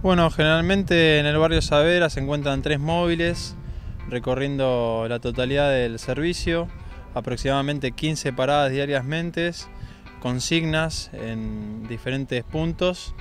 Bueno, generalmente en el barrio Saavedra se encuentran 3 móviles recorriendo la totalidad del servicio, aproximadamente 15 paradas diariamente, consignas en diferentes puntos.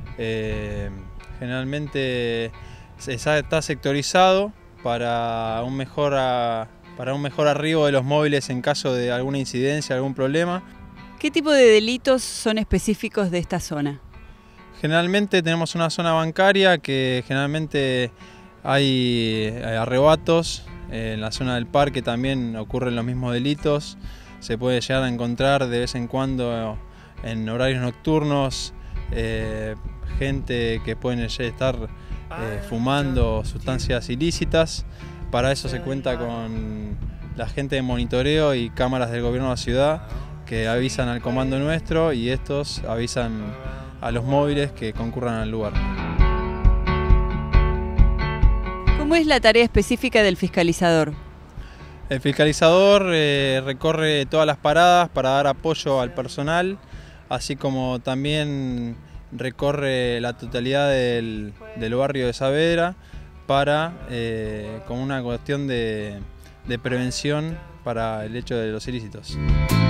Generalmente está sectorizado para un mejor arribo de los móviles en caso de alguna incidencia, algún problema. ¿Qué tipo de delitos son específicos de esta zona? Generalmente tenemos una zona bancaria que generalmente hay arrebatos. En la zona del parque también ocurren los mismos delitos. Se puede llegar a encontrar de vez en cuando en horarios nocturnos gente que puede estar fumando sustancias ilícitas. Para eso se cuenta con la gente de monitoreo y cámaras del gobierno de la ciudad que avisan al comando nuestro y estos avisan a los móviles que concurran al lugar. ¿Cómo es la tarea específica del fiscalizador? El fiscalizador recorre todas las paradas para dar apoyo al personal, así como también recorre la totalidad del barrio de Saavedra para, como una cuestión de prevención para el hecho de los ilícitos.